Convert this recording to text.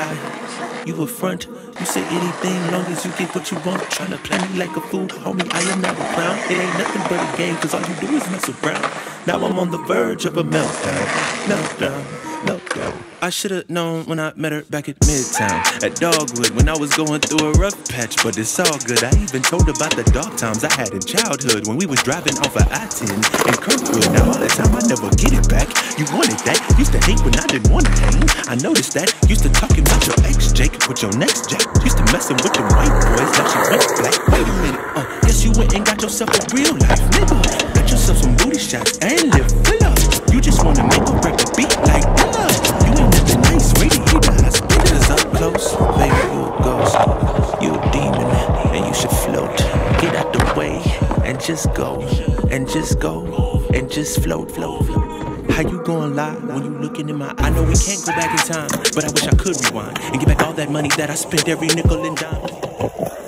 lie, you a front. You say anything long as you get what you want. Tryna play me like a fool, homie, I am not a clown. It ain't nothing but a game, cause all you do is mess around. Now I'm on the verge of a meltdown, meltdown, meltdown. I should've known when I met her back at Midtown, at Dogwood, when I was going through a rough patch, but it's all good. I even told about the dark times I had in childhood, when we was driving off of I-10 in Kirkwood. Now all the time I never get it back. You wanted that, used to hate when I didn't wanna hang. I noticed that, used to talking about your ex Jake with your next Jack. Used to messing with them white boys, now she went black. Wait a minute, guess you went and got yourself a real life nigga. Got yourself some booty shots and live filler. You just wanna make or break a beat like Dilla. You ain't nothing nice, ready either. I spit it up close, baby, you a ghost. You a demon, and you should float. Get out the way, and just go, and just go, and just float, float, float. How you gonna lie when you looking in my eye? I know we can't go back in time, but I wish I could rewind and get back all that money that I spent every nickel and dime.